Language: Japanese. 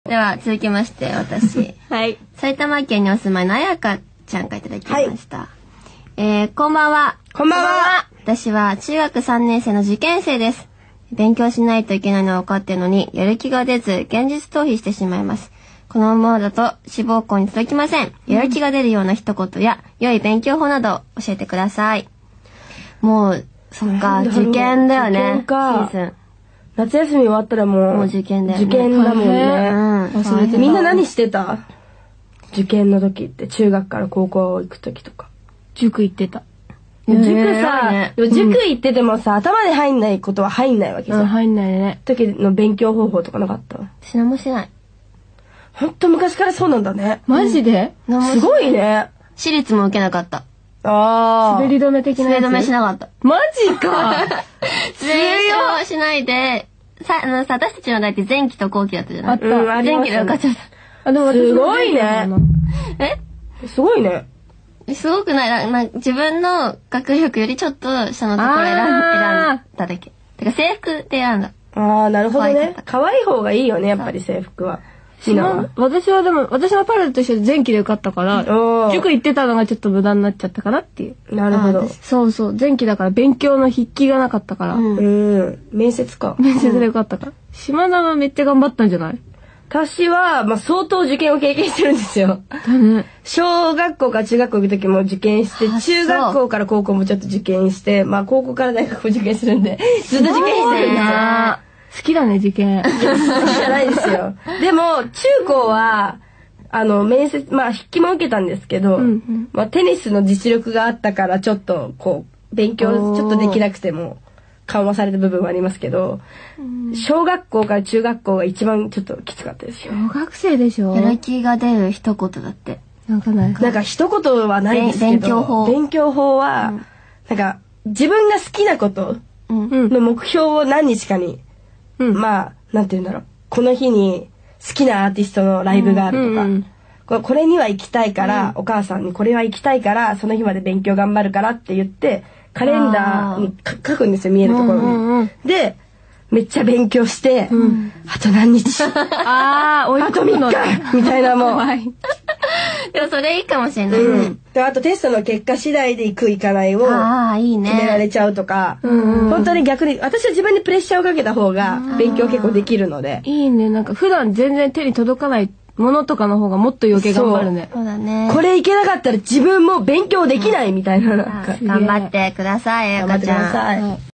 では続きまして私はい。 埼玉県にお住まいのあやかちゃんからいただきました、こんばんは。 こんばんは。 私は中学3年生の受験生です。勉強しないといけないのは分かっているのにやる気が出ず現実逃避してしまいます。このままだと志望校に届きません。やる気が出るような一言や良い勉強法など教えてください。もうそっか、受験だよね。 受験か。 シーズン夏休み終わったらもう受験だよね。 受験だもんね。 忘れてた。 みんな何してた？受験の時って中学から高校行く時とか。 塾行ってた。 塾さ、塾行っててもさ、頭に入んないことは入んないわけさ。 入んないね。 時の勉強方法とかなかった？ 私何もしない。 ほんと昔からそうなんだね。 マジで？ すごいね。 私立も受けなかった。 ああ。 滑り止め的なやつ。 滑り止めしなかった。 マジか。 勉強しないで、私たちの代って前期と後期だったじゃない？ あった。 前期で受かっちゃった。 あ、でもすごいね。すごいね。 すごくない。自分の学力よりちょっと下のところ選んだだけ。てか制服で選んだ。 ああ、なるほどね。可愛い方がいいよね、やっぱり制服は。 私はでも、私のパレットと一緒で前期で受かったから、塾行ってたのがちょっと無駄になっちゃったかなっていう。 なるほど。 そうそう、前期だから勉強の筆記がなかったから。 面接か。 面接で受かったから。島田はめっちゃ頑張ったんじゃない？ 私は、相当受験を経験してるんですよ。小学校から中学校行く時も受験して、中学校から高校もちょっと受験して、高校から大学も受験するんで、ずっと受験してるんですよ。 好きだね、受験。 好きじゃないですよ。でも、中高は、面接、筆記も受けたんですけど、テニスの実力があったから、ちょっと、勉強ちょっとできなくても、緩和された部分はありますけど、小学校から中学校が一番ちょっときつかったですよ。 小学生でしょ？ やる気が出る一言だって。 なんか一言はないですけど、勉強法は、自分が好きなことの目標を何日かに、なんて言うんだろう。この日に好きなアーティストのライブがあるとか、これには行きたいから、お母さんにこれは行きたいから、その日まで勉強頑張るからって言って、カレンダーに書くんですよ、見えるところに。で、めっちゃ勉強して、あと何日あと3日みたいなもう。 でもそれいいかもしれないね。 あとテストの結果次第で行く行かないを決められちゃうとか、本当に逆に、私は自分にプレッシャーをかけた方が勉強結構できるので。 いいね、普段全然手に届かないものとかの方がもっと余計頑張るね。 そうだね。 これいけなかったら自分も勉強できないみたいな。 頑張ってください、あやかちゃん。 頑張ってください。